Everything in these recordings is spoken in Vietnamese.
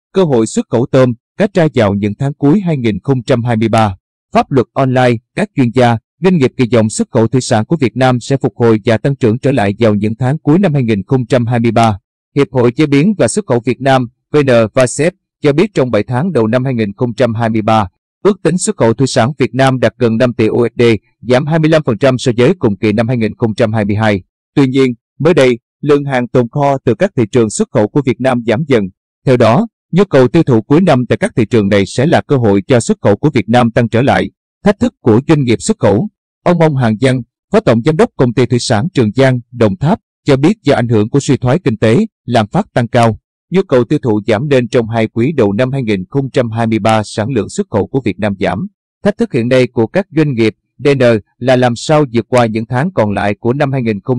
cơ hội xuất khẩu tôm, cá tra vào những tháng cuối 2023. Pháp luật online, các chuyên gia, doanh nghiệp kỳ vọng xuất khẩu thủy sản của Việt Nam sẽ phục hồi và tăng trưởng trở lại vào những tháng cuối năm 2023. Hiệp hội Chế biến và Xuất khẩu Việt Nam, VN-VASEP, cho biết trong 7 tháng đầu năm 2023, ước tính xuất khẩu thủy sản Việt Nam đạt gần 5 tỷ USD, giảm 25% so với cùng kỳ năm 2022. Tuy nhiên, mới đây, lượng hàng tồn kho từ các thị trường xuất khẩu của Việt Nam giảm dần. Theo đó, nhu cầu tiêu thụ cuối năm tại các thị trường này sẽ là cơ hội cho xuất khẩu của Việt Nam tăng trở lại. Thách thức của doanh nghiệp xuất khẩu. Ông Hàng Văn, Phó Tổng Giám đốc Công ty Thủy sản Trường Giang, Đồng Tháp, cho biết do ảnh hưởng của suy thoái kinh tế, lạm phát tăng cao, nhu cầu tiêu thụ giảm nên trong 2 quý đầu năm 2023 sản lượng xuất khẩu của Việt Nam giảm. Thách thức hiện nay của các doanh nghiệp DN là làm sao vượt qua những tháng còn lại của năm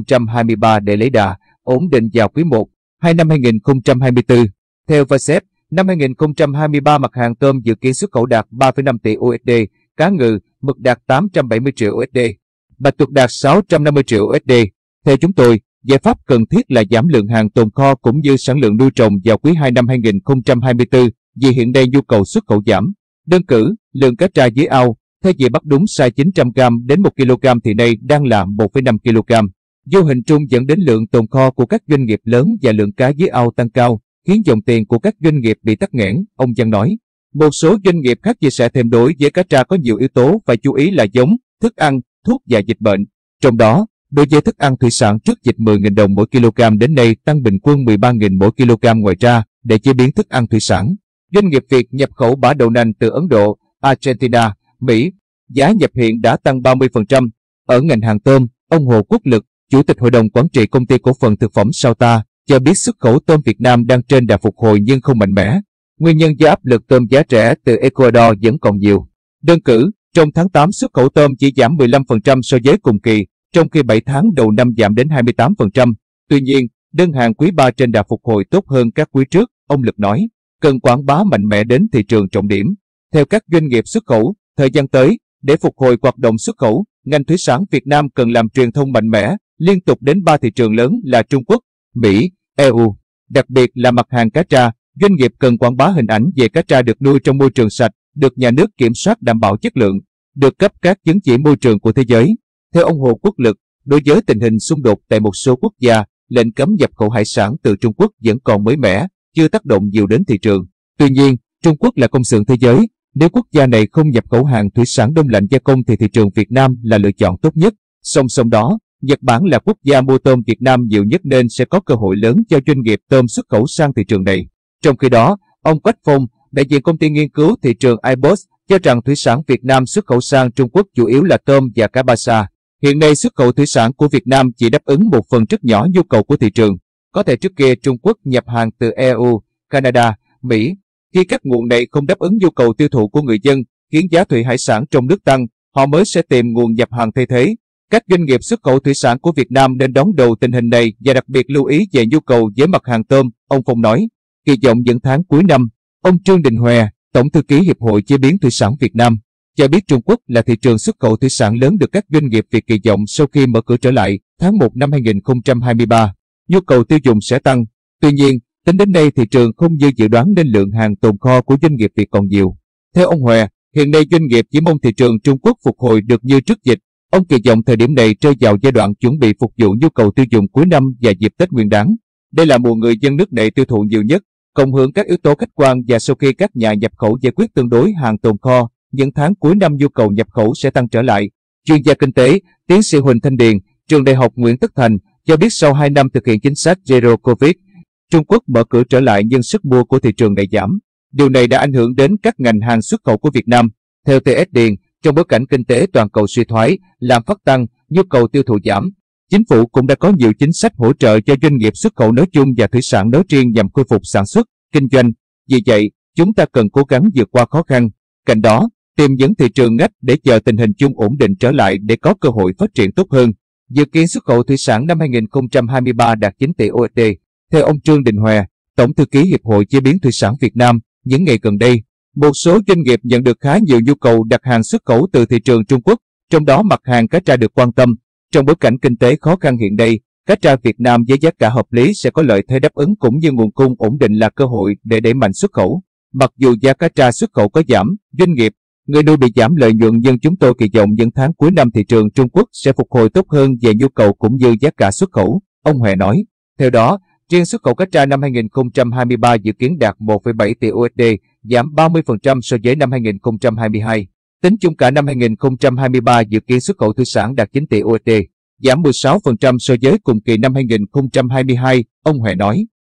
2023 để lấy đà, ổn định vào quý 1, 2 năm 2024. Theo VASEP, năm 2023 mặt hàng tôm dự kiến xuất khẩu đạt 3,5 tỷ USD, cá ngừ, mực đạt 870 triệu USD, bạch tuộc đạt 650 triệu USD. Theo chúng tôi, giải pháp cần thiết là giảm lượng hàng tồn kho cũng như sản lượng nuôi trồng vào quý 2 năm 2024, vì hiện nay nhu cầu xuất khẩu giảm. Đơn cử, lượng cá tra dưới ao, thay vì bắt đúng size 900g đến 1 kg thì nay đang là 1,5 kg. Vô hình chung dẫn đến lượng tồn kho của các doanh nghiệp lớn và lượng cá dưới ao tăng cao, khiến dòng tiền của các doanh nghiệp bị tắc nghẽn, ông Giang nói. Một số doanh nghiệp khác chia sẻ thêm đối với cá tra có nhiều yếu tố phải chú ý là giống, thức ăn, thuốc và dịch bệnh. Trong đó, đối với thức ăn thủy sản trước dịch 10.000 đồng mỗi kg đến nay tăng bình quân 13.000 mỗi kg. Ngoài ra, để chế biến thức ăn thủy sản, doanh nghiệp Việt nhập khẩu bã đậu nành từ Ấn Độ, Argentina, Mỹ. Giá nhập hiện đã tăng 30%. Ở ngành hàng tôm, ông Hồ Quốc Lực, Chủ tịch Hội đồng Quản trị Công ty Cổ phần Thực phẩm Sauta, cho biết xuất khẩu tôm Việt Nam đang trên đà phục hồi nhưng không mạnh mẽ. Nguyên nhân do áp lực tôm giá rẻ từ Ecuador vẫn còn nhiều. Đơn cử, trong tháng 8 xuất khẩu tôm chỉ giảm 15% so với cùng kỳ, trong khi 7 tháng đầu năm giảm đến 28%. Tuy nhiên, đơn hàng quý 3 trên đà phục hồi tốt hơn các quý trước, ông Lực nói. Cần quảng bá mạnh mẽ đến thị trường trọng điểm. Theo các doanh nghiệp xuất khẩu, thời gian tới, để phục hồi hoạt động xuất khẩu, ngành thủy sản Việt Nam cần làm truyền thông mạnh mẽ, liên tục đến 3 thị trường lớn là Trung Quốc, Mỹ, EU. Đặc biệt là mặt hàng cá tra, doanh nghiệp cần quảng bá hình ảnh về cá tra được nuôi trong môi trường sạch, được nhà nước kiểm soát đảm bảo chất lượng, được cấp các chứng chỉ môi trường của thế giới. Theo ông Hồ Quốc Lực, đối với tình hình xung đột tại một số quốc gia, lệnh cấm nhập khẩu hải sản từ Trung Quốc vẫn còn mới mẻ, chưa tác động nhiều đến thị trường. Tuy nhiên, Trung Quốc là công xưởng thế giới, nếu quốc gia này không nhập khẩu hàng thủy sản đông lạnh gia công thì thị trường Việt Nam là lựa chọn tốt nhất. Song song đó, Nhật Bản là quốc gia mua tôm Việt Nam nhiều nhất nên sẽ có cơ hội lớn cho doanh nghiệp tôm xuất khẩu sang thị trường này. Trong khi đó, ông Quách Phong, đại diện công ty nghiên cứu thị trường iBoss, cho rằng thủy sản Việt Nam xuất khẩu sang Trung Quốc chủ yếu là tôm và cá ba sa. Hiện nay xuất khẩu thủy sản của Việt Nam chỉ đáp ứng một phần rất nhỏ nhu cầu của thị trường. Có thể trước kia Trung Quốc nhập hàng từ EU, Canada, Mỹ. Khi các nguồn này không đáp ứng nhu cầu tiêu thụ của người dân, khiến giá thủy hải sản trong nước tăng, họ mới sẽ tìm nguồn nhập hàng thay thế. Các doanh nghiệp xuất khẩu thủy sản của Việt Nam nên đón đầu tình hình này và đặc biệt lưu ý về nhu cầu với mặt hàng tôm, ông Phong nói. Kỳ vọng những tháng cuối năm, ông Trương Đình Hòe, Tổng thư ký Hiệp hội Chế biến Thủy sản Việt Nam, cho biết Trung Quốc là thị trường xuất khẩu thủy sản lớn được các doanh nghiệp Việt kỳ vọng sau khi mở cửa trở lại tháng 1 năm 2023. Nhu cầu tiêu dùng sẽ tăng. Tuy nhiên, tính đến nay thị trường không như dự đoán nên lượng hàng tồn kho của doanh nghiệp Việt còn nhiều. Theo ông Hòe, hiện nay doanh nghiệp chỉ mong thị trường Trung Quốc phục hồi được như trước dịch. Ông kỳ vọng thời điểm này rơi vào giai đoạn chuẩn bị phục vụ nhu cầu tiêu dùng cuối năm và dịp Tết Nguyên đán. Đây là mùa người dân nước này tiêu thụ nhiều nhất, cộng hưởng các yếu tố khách quan và sau khi các nhà nhập khẩu giải quyết tương đối hàng tồn kho, những tháng cuối năm nhu cầu nhập khẩu sẽ tăng trở lại. Chuyên gia kinh tế, tiến sĩ Huỳnh Thanh Điền, trường Đại học Nguyễn Tất Thành, cho biết sau 2 năm thực hiện chính sách Zero Covid, Trung Quốc mở cửa trở lại nhưng sức mua của thị trường này giảm. Điều này đã ảnh hưởng đến các ngành hàng xuất khẩu của Việt Nam. Theo TS Điền, trong bối cảnh kinh tế toàn cầu suy thoái, lạm phát tăng, nhu cầu tiêu thụ giảm, chính phủ cũng đã có nhiều chính sách hỗ trợ cho doanh nghiệp xuất khẩu nói chung và thủy sản nói riêng nhằm khôi phục sản xuất, kinh doanh. Vì vậy, chúng ta cần cố gắng vượt qua khó khăn. Cạnh đó, tìm những thị trường ngách để chờ tình hình chung ổn định trở lại để có cơ hội phát triển tốt hơn. Dự kiến xuất khẩu thủy sản năm 2023 đạt 9 tỷ USD. Theo ông Trương Đình Hòe, Tổng thư ký Hiệp hội Chế biến Thủy sản Việt Nam, những ngày gần đây, một số doanh nghiệp nhận được khá nhiều nhu cầu đặt hàng xuất khẩu từ thị trường Trung Quốc, trong đó mặt hàng cá tra được quan tâm. Trong bối cảnh kinh tế khó khăn hiện nay, Cá tra Việt Nam với giá cả hợp lý sẽ có lợi thế đáp ứng cũng như nguồn cung ổn định là cơ hội để đẩy mạnh xuất khẩu. Mặc dù giá cá tra xuất khẩu có giảm, doanh nghiệp, người nuôi bị giảm lợi nhuận nhưng chúng tôi kỳ vọng những tháng cuối năm thị trường Trung Quốc sẽ phục hồi tốt hơn về nhu cầu cũng như giá cả xuất khẩu, ông Huệ nói. Theo đó, riêng xuất khẩu cá tra năm 2023 dự kiến đạt 1,7 tỷ USD, giảm 30% so với năm 2022. Tính chung cả năm 2023 dự kiến xuất khẩu thủy sản đạt 9 tỷ USD, giảm 16% so với cùng kỳ năm 2022, ông Huệ nói.